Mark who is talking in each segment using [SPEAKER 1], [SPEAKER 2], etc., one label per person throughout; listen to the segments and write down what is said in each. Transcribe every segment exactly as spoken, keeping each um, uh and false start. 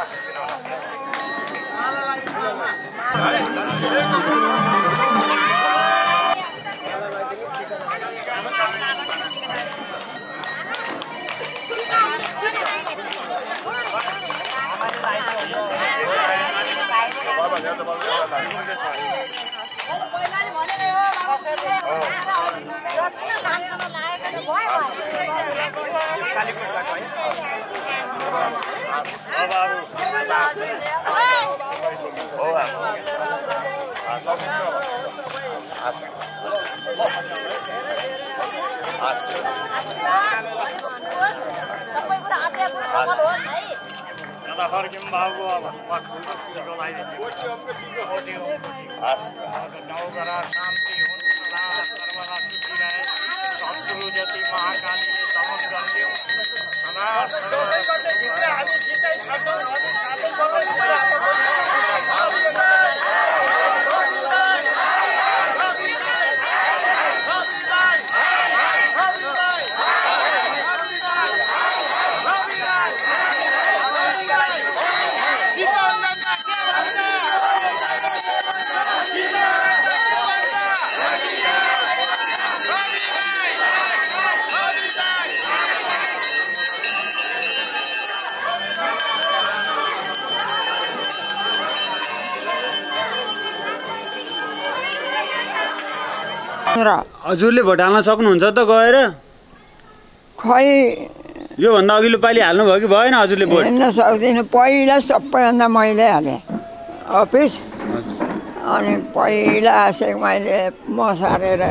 [SPEAKER 1] हजुरले भोट हाल्न सक्नुहुन्छ त गएर?
[SPEAKER 2] खै
[SPEAKER 1] यो भन्दा अघिल्लो पालि हाल्नु भयो कि भएन हजुरले भोट?
[SPEAKER 2] हिँड्न सक्दिनँ। पहिला सबैभन्दा मैले हालेँ अफिस, अनि पहिला आसेक मैले म सारेर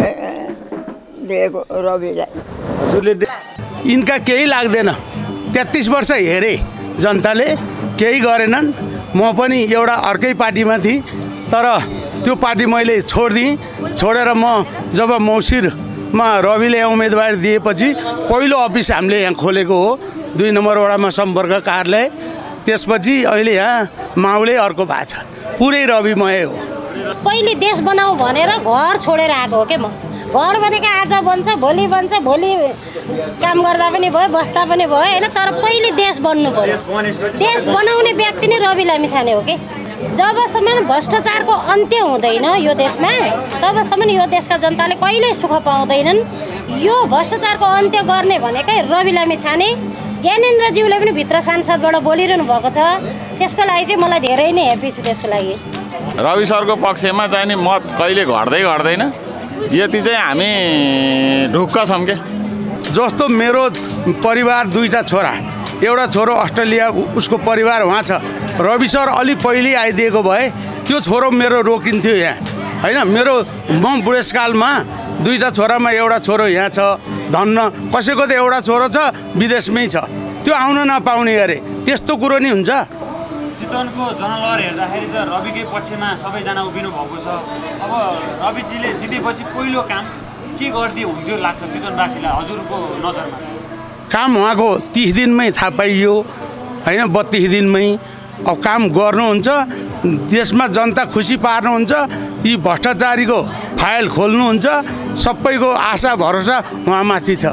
[SPEAKER 2] दिएको रविलाई।
[SPEAKER 1] हजुरले
[SPEAKER 3] यिनका केही लाग्दैन। तेत्तिस वर्ष हेरे जनताले, केही गरेनन्। म पनि एउटा अर्कै पार्टीमा थिएँ, तर त्यो पार्टी मैले छोडिदिएँ। छोडेर म जब मौसिरमा रविले उम्मेदवारी दिएपछि पहिलो अफिस हामीले यहाँ खोलेको हो, दुई नम्बर वडामा सम्पर्क कार्यालय। त्यसपछि अहिले यहाँ माउले अर्को भएको छ, पुरै रविमय हो।
[SPEAKER 4] पहिले देश बनाऊ भनेर घर छोडेर आएको हो के म। घर भनेको आज बन्छ, भोलि बन्छ, भोलि काम गर्दा पनि भयो, बस्दा पनि भयो होइन, तर पहिले देश बन्नु पर्यो। देश बनाउने व्यक्ति नै रवि लामिछाने हो कि। जबसम्म भ्रष्टाचारको अन्त्य हुँदैन यो देशमा, तबसम्म यो देशका जनताले कहिल्यै सुख पाउँदैनन्। यो भ्रष्टाचारको अन्त्य गर्ने भनेकै रवि लामिछाने। ज्ञानेन्द्रज्यूले पनि भित्र सांसदबाट बोलिरहनु भएको छ, त्यसको लागि चाहिँ मलाई धेरै नै ह्याप्पी छु। त्यसको लागि
[SPEAKER 5] रवि सरको पक्षमा चाहिँ नि मत कहिले घट्दै घट्दैन, यति चाहिँ हामी ढुक्क छौँ के।
[SPEAKER 3] जस्तो मेरो परिवार दुईटा छोरा, एउटा छोरो अस्ट्रेलिया, उसको परिवार वहाँ छ। रवि सर अलि पहिले आइदिएको भए त्यो छोरो मेरो रोकिन्थ्यो यहाँ होइन। मेरो म बुढेसकालमा दुईटा छोरामा एउटा छोरो यहाँ छ, धन्न कसैको त एउटा छोरो छ विदेशमै छ, त्यो आउन नपाउने गरे। त्यस्तो कुरो नि हुन्छ।
[SPEAKER 1] चितवनको जनलहर हेर्दाखेरि त रविकै पक्षमा सबैजना उभिनु भएको छ। अब रविजीले जितेपछि पहिलो काम के गरिदिए हुन्थ्यो लाग्छ चितवनवासीलाई हजुरको नजरमा?
[SPEAKER 3] काम उहाँको तिस दिनमै थाहा पाइयो होइन, बत्तिस दिनमै अब काम गर्नुहुन्छ, देशमा जनता खुसी पार्नुहुन्छ, यी भ्रष्टाचारीको फाइल खोल्नुहुन्छ, सबैको आशा भरोसा उहाँमाथि छ।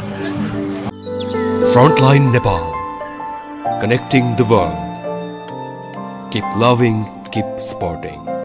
[SPEAKER 6] Frontline Nepal, connecting the world. Keep loving, keep supporting.